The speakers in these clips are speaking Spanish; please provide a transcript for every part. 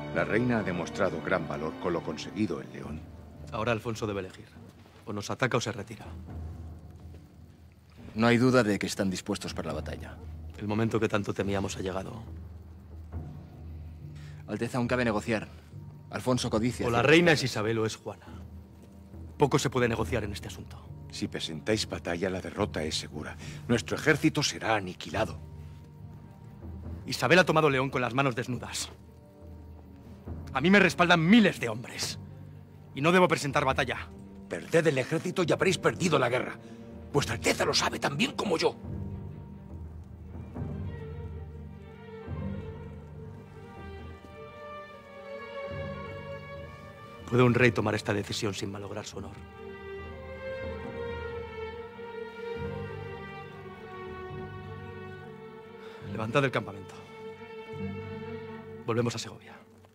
La reina ha demostrado gran valor con lo conseguido en León. Ahora Alfonso debe elegir. O nos ataca o se retira. No hay duda de que están dispuestos para la batalla. El momento que tanto temíamos ha llegado. Alteza, aún cabe negociar. Alfonso codicia. O la reina es Isabel o es Juana. Poco se puede negociar en este asunto. Si presentáis batalla, la derrota es segura. Nuestro ejército será aniquilado. Isabel ha tomado León con las manos desnudas. A mí me respaldan miles de hombres. Y no debo presentar batalla. Perded el ejército y habréis perdido la guerra. Vuestra Alteza lo sabe tan bien como yo. ¿Puede un rey tomar esta decisión sin malograr su honor? Levantad el campamento. Volvemos a Segovia.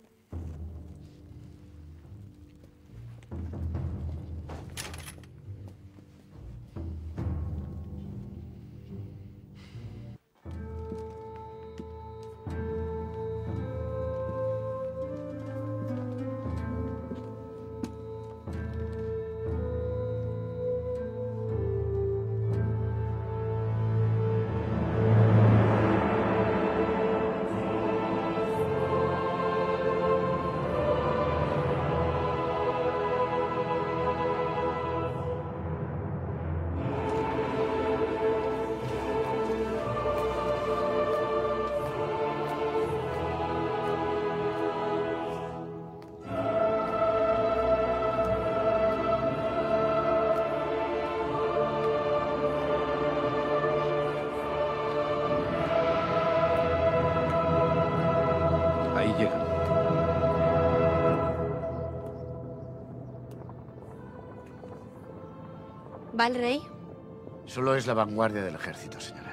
Ahí llegan. ¿Va el rey? Solo es la vanguardia del ejército, señora.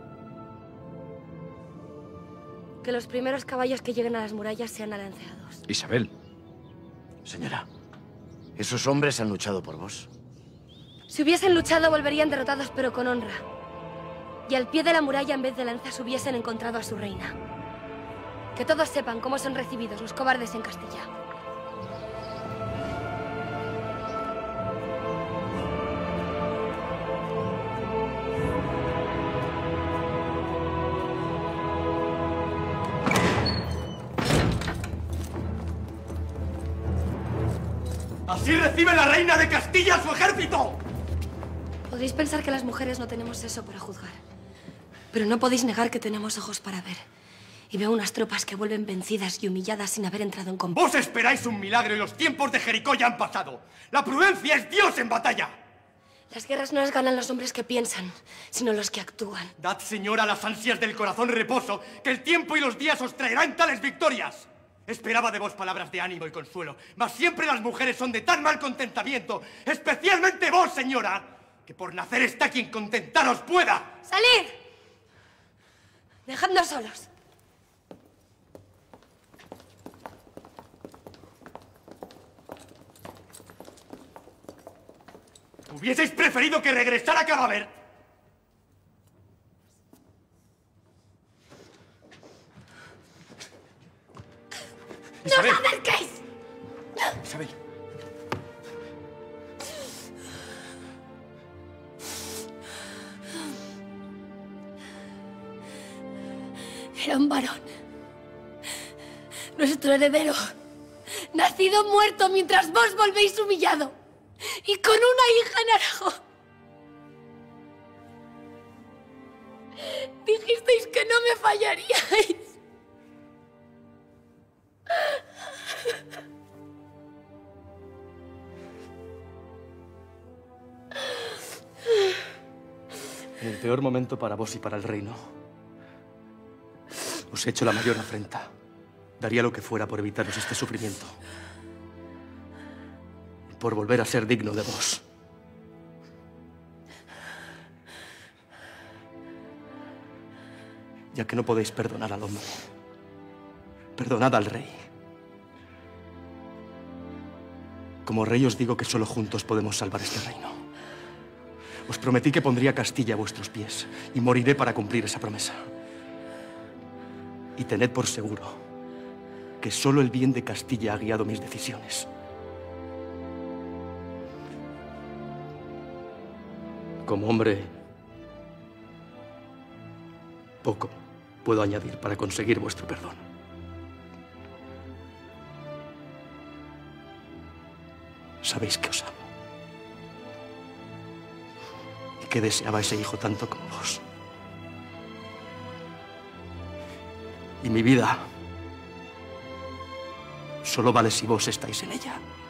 Que los primeros caballos que lleguen a las murallas sean alanceados. Isabel. Señora, esos hombres han luchado por vos. Si hubiesen luchado, volverían derrotados, pero con honra. Y al pie de la muralla, en vez de lanzas, hubiesen encontrado a su reina. Que todos sepan cómo son recibidos los cobardes en Castilla. ¡Así recibe la reina de Castilla a su ejército! Podréis pensar que las mujeres no tenemos eso para juzgar. Pero no podéis negar que tenemos ojos para ver. Y veo unas tropas que vuelven vencidas y humilladas sin haber entrado en combate. Vos esperáis un milagro y los tiempos de Jericó ya han pasado. La prudencia es Dios en batalla. Las guerras no las ganan los hombres que piensan, sino los que actúan. Dad, señora, a las ansias del corazón reposo, que el tiempo y los días os traerán tales victorias. Esperaba de vos palabras de ánimo y consuelo, mas siempre las mujeres son de tan mal contentamiento, especialmente vos, señora, que por nacer está quien contentaros pueda. ¡Salid! Dejadnos solos. ¿Hubieseis preferido que regresara cadáver? ¡No os acerquéis! Isabel. Era un varón. Nuestro heredero. Nacido muerto mientras vos volvéis humillado. Y con una hija en Aragón. Dijisteis que no me fallaríais. En el peor momento para vos y para el reino, os he hecho la mayor afrenta. Daría lo que fuera por evitaros este sufrimiento. Y por volver a ser digno de vos. Ya que no podéis perdonar al hombre, perdonad al rey. Como rey os digo que solo juntos podemos salvar este reino. Os prometí que pondría Castilla a vuestros pies y moriré para cumplir esa promesa. Y tened por seguro que solo el bien de Castilla ha guiado mis decisiones. Como hombre, poco puedo añadir para conseguir vuestro perdón. Sabéis que os amo. Y que deseaba ese hijo tanto como vos. Y mi vida solo vale si vos estáis en ella.